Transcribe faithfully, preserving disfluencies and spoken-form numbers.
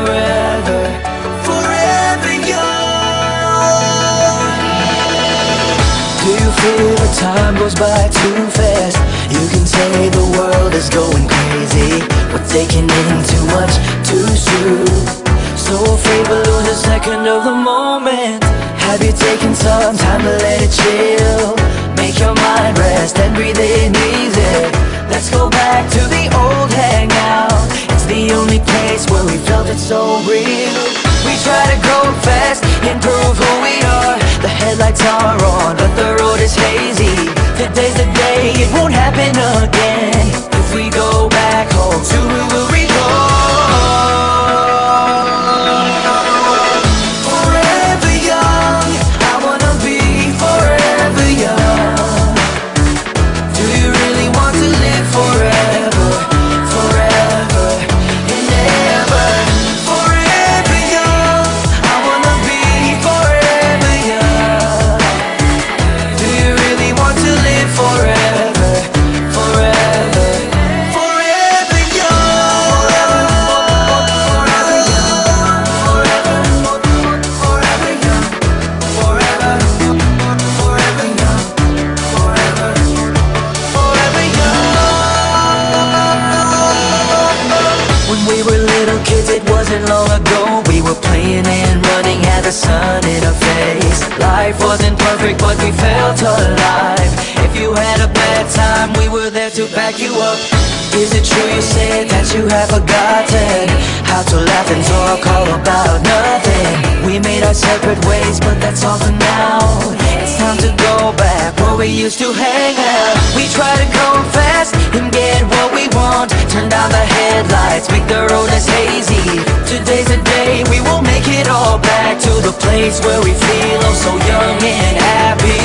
forever, forever young. Do you feel the time goes by too fast? You can say the world is going crazy. We're taking in too much too soon. So afraid we'll lose a second of the moment. Have you taken some time to let it chill? Make your mind rest and breathe in easy. Let's go back to the old hangout. It's the only place where we felt it so real. We try to go fast, improve who we are. The headlights are on, but the road is hazy. Today's the day, it won't happen again. If we go back home, soon we will recall. Forever young, I wanna be forever young. Do you really want to live forever, forever and ever? Forever young, I wanna be forever young. Do you really want to live forever, forever, forever young? Forever young, forever, forever young, forever, forever young, forever, forever young. When we were little kids, it wasn't long ago. We were playing and running, had the sun in our face. Life wasn't perfect, but we felt alive. If you had a bad time, we were there to back you up. Is it true you said that you have forgotten how to laugh and talk all about nothing? We made our separate ways, but that's all for now. It's time to go back where we used to hang out. We try to go fast and get what we want. Turn down the headlights, make the road less hazy. Today's the day, we will make it all back to the place where we feel oh so young and happy.